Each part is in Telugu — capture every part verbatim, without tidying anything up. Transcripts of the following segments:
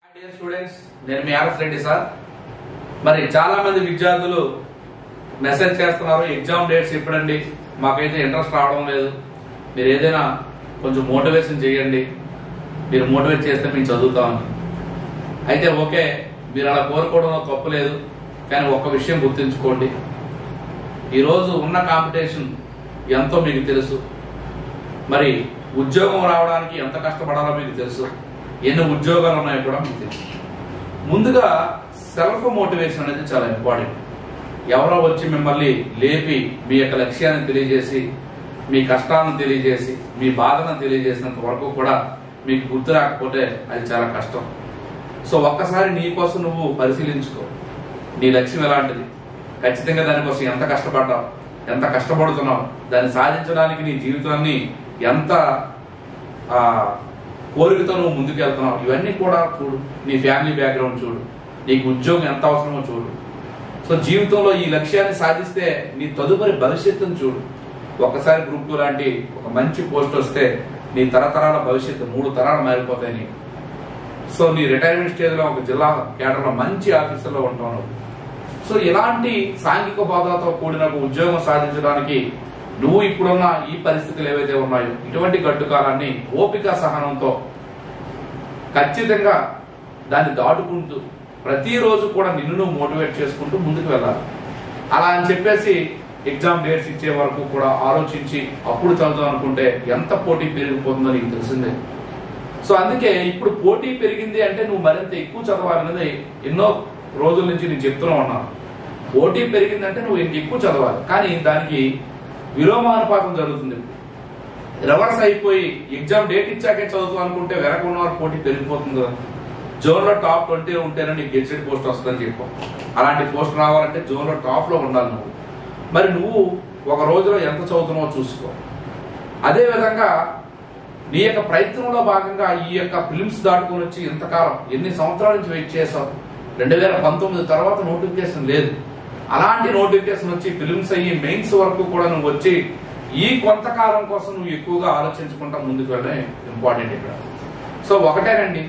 డియర్ స్టూడెంట్స్, నేను మీ ఆర్ఎస్ రెడ్డి సార్. మరి చాలా మంది విద్యార్థులు మెసేజ్ చేస్తున్నారు, ఎగ్జామ్ డేట్స్ ఇప్పుడండి, మాకైతే ఇంట్రెస్ట్ రావడం లేదు, మీరు ఏదైనా కొంచెం మోటివేషన్ చేయండి, మీరు మోటివేట్ చేస్తే మేము చదువుతామని. అయితే ఓకే, మీరు అలా కోరుకోవడంలో తప్పు లేదు, కానీ ఒక్క విషయం గుర్తుంచుకోండి, ఈరోజు ఉన్న కాంపిటీషన్ ఎంతో మీకు తెలుసు. మరి ఉద్యోగం రావడానికి ఎంత కష్టపడాలో మీకు తెలుసు, ఎన్ని ఉద్యోగాలు ఉన్నాయో కూడా మీకు తెలుసు. ముందుగా సెల్ఫ్ మోటివేషన్ అనేది చాలా ఇంపార్టెంట్. ఎవరో వచ్చి మిమ్మల్ని లేపి మీ యొక్క లక్ష్యాన్ని తెలియజేసి, మీ కష్టాలను తెలియజేసి, మీ బాధను తెలియజేసినంత వరకు కూడా మీకు గుర్తు రాకపోతే అది చాలా కష్టం. సో ఒక్కసారి నీ కోసం నువ్వు పరిశీలించుకో, నీ లక్ష్యం ఎలాంటిది, ఖచ్చితంగా దానికోసం ఎంత కష్టపడ్డావు, ఎంత కష్టపడుతున్నావు, దాన్ని సాధించడానికి నీ జీవితాన్ని ఎంత కోరికతో నువ్వు ముందుకు వెళ్తున్నావు, ఇవన్నీ కూడా చూడు. నీ ఫ్యామిలీ బ్యాక్గ్రౌండ్ చూడు, నీకు ఉద్యోగం ఎంత అవసరమో చూడు. సో జీవితంలో ఈ లక్ష్యాన్ని సాధిస్తే నీ తదుపరి భవిష్యత్తును చూడు. ఒక్కసారి గ్రూప్ టూ లాంటి ఒక మంచి పోస్ట్ వస్తే నీ తరతరాల భవిష్యత్తు మూడు తరాలు మారిపోతాయి నీకు. సో నీ రిటైర్మెంట్ స్టేజ్ లో ఒక జిల్లా కేడర్లో మంచి ఆఫీసర్లో ఉంటావు. సో ఇలాంటి సాంఘిక బాధలతో కూడిన ఉద్యోగం సాధించడానికి నువ్వు ఇప్పుడున్న ఈ పరిస్థితులు ఏవైతే ఉన్నాయో, ఇటువంటి గడ్డు కాలాన్ని ఓపిక సహనంతో ఖచ్చితంగా దాన్ని దాటుకుంటూ ప్రతిరోజు కూడా నిన్ను నువ్వు మోటివేట్ చేసుకుంటూ ముందుకు వెళ్ళాలి. అలా అని చెప్పేసి ఎగ్జామ్ డేట్స్ ఇచ్చే వరకు కూడా ఆలోచించి అప్పుడు చదువుదాం అనుకుంటే ఎంత పోటీ పెరిగిపోతుందో నీకు తెలిసిందే. సో అందుకే ఇప్పుడు పోటీ పెరిగింది అంటే నువ్వు మరింత ఎక్కువ చదవాలనేది ఎన్నో రోజుల నుంచి నేను చెప్తూనే ఉన్నాను. పోటీ పెరిగిందంటే నువ్వు ఇంక ఎక్కువ చదవాలి, కానీ దానికి విలోమానుపాతం జరుగుతుంది. రివర్స్ అయిపోయి ఎగ్జామ్ డేట్ ఇచ్చాకే చదువుతాం అనుకుంటే వెనక ఉన్న వారు పోటీ పెరిగిపోతుంది కదా. జోన్ లో టాప్ ట్వంటీ ఉంటేనే నీకు గెజిటెడ్ పోస్ట్ వస్తుందని చెప్పు. అలాంటి పోస్ట్ రావాలంటే జోన్ లో టాప్ లో ఉండాలి నువ్వు. మరి నువ్వు ఒక రోజులో ఎంత చదువుతున్నావో చూసుకో. అదే విధంగా నీ యొక్క ప్రయత్నంలో భాగంగా ఈ యొక్క ఫిలిమ్స్ దాటుకుని వచ్చి ఇంతకాలం ఎన్ని సంవత్సరాల నుంచి వెయిట్ చేసావు. రెండు వేల పంతొమ్మిది తర్వాత నోటిఫికేషన్ లేదు. అలాంటి నోటిఫికేషన్ వచ్చి ఫిలిమ్స్ అయ్యి మెయిన్స్ వరకు కూడా నువ్వు వచ్చి ఈ కొంతకాలం కోసం నువ్వు ఎక్కువగా ఆలోచించుకుంటా ముందుకు వెళ్ళడం ఇంపార్టెంట్ ఇక్కడ. సో ఒకటేనండి,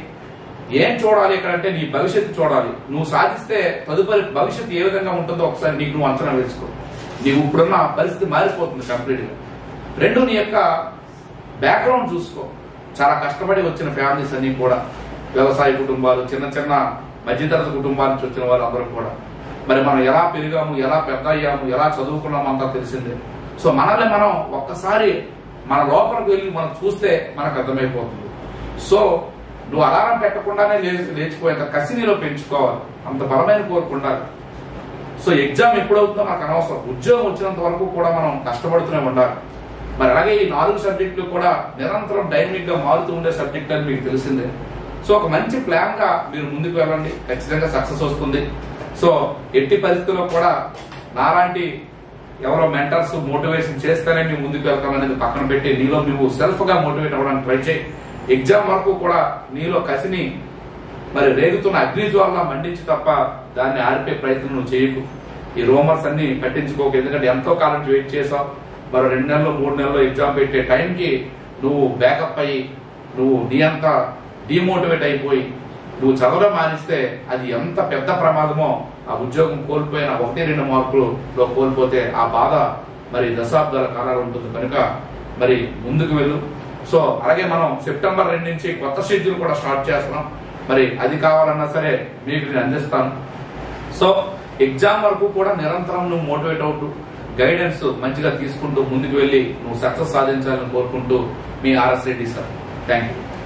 ఏం చూడాలి ఇక్కడ అంటే నీ భవిష్యత్తు చూడాలి. నువ్వు సాధిస్తే తదుపరి భవిష్యత్తు ఏ విధంగా ఉంటుందో ఒకసారి నీకు నువ్వు అంచనా వేసుకో. నీవు ఇప్పుడున్న పరిస్థితి మారిపోతుంది కంప్లీట్ గా. రెండు, నీ యొక్క బ్యాక్గ్రౌండ్ చూసుకో. చాలా కష్టపడి వచ్చిన ఫ్యామిలీస్ అన్ని కూడా వ్యవసాయ కుటుంబాలు, చిన్న చిన్న మధ్యతరగతి కుటుంబాల నుంచి వచ్చిన వాళ్ళు అందరూ కూడా మరి మనం ఎలా పెరిగాము, ఎలా పెద్ద అయ్యాము, ఎలా చదువుకున్నాము అంతా తెలిసిందే. సో మనల్ని మనం ఒక్కసారి మన లోపలికి వెళ్ళి మనం చూస్తే మనకు అర్థమైపోతుంది. సో నువ్వు అలారం పెట్టకుండానే లేచి లేచిపోయేంత కసి నీలో పెంచుకోవాలి, అంత బలమైన కోరిక ఉండాలి. సో ఎగ్జామ్ ఎప్పుడవుతుందో మనకు అనవసరం, ఉద్యోగం వచ్చినంత వరకు కూడా మనం కష్టపడుతూనే ఉండాలి. మరి అలాగే ఈ నాలుగు సబ్జెక్టులు కూడా నిరంతరం డైనమిక్ గా మారుతూ ఉండే సబ్జెక్ట్ అని మీకు తెలిసిందే. సో ఒక మంచి ప్లాన్ గా మీరు ముందుకు వెళ్ళండి, ఖచ్చితంగా సక్సెస్ వస్తుంది. సో ఎట్టి పరిస్థితుల్లో కూడా నాలాంటి ఎవరో మెంటర్స్ మోటివేషన్ చేస్తేనే మేము ముందుకు వెళ్తాం అనేది పక్కన పెట్టి నీలో నువ్వు సెల్ఫ్ గా మోటివేట్ అవ్వడానికి ట్రై చేయి. ఎగ్జామ్ వరకు కూడా నీలో కసిని మరి రేగుతున్న అగ్నిజ్వాలా మండించి తప్ప దాన్ని ఆర్పే ప్రయత్నం నువ్వు చేయకు. ఈ రూమర్స్ అన్ని పట్టించుకోకు, ఎందుకంటే ఎంతో కాలం వెయిట్ చేసావు. మరో రెండు నెలలు మూడు నెలలు ఎగ్జామ్ పెట్టే టైంకి నువ్వు బ్యాకప్ అయ్యి నువ్వు నీ అంత డిమోటివేట్ అయిపోయి నువ్వు చదవడం మానిస్తే అది ఎంత పెద్ద ప్రమాదమో. ఆ ఉద్యోగం కోల్పోయిన ఒకటి రెండు మార్కులలో కోల్పోతే ఆ బాధ మరి దశాబ్దాల కాలాలు ఉంటుంది. కనుక మరి ముందుకు వెళ్ళు. సో అలాగే మనం సెప్టెంబర్ రెండు నుంచి కొత్త షెడ్యూల్ కూడా స్టార్ట్ చేస్తున్నాం. మరి అది కావాలన్నా సరే మీకు నేను అందిస్తాను. సో ఎగ్జామ్ వరకు కూడా నిరంతరం నువ్వు మోటివేట్ అవుతూ గైడెన్స్ మంచిగా తీసుకుంటూ ముందుకు వెళ్ళి నువ్వు సక్సెస్ సాధించాలని కోరుకుంటూ మీ RS Reddy sir. Thank you.